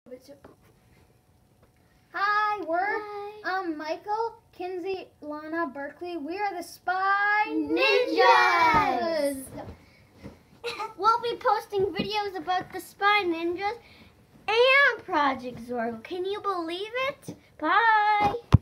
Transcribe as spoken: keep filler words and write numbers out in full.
Hi, we're Hi. um Michael, Kinsey, Lana, Berkeley. We are the Spy Ninjas. Ninjas. We'll be posting videos about the Spy Ninjas and Project Zorgo. Can you believe it? Bye.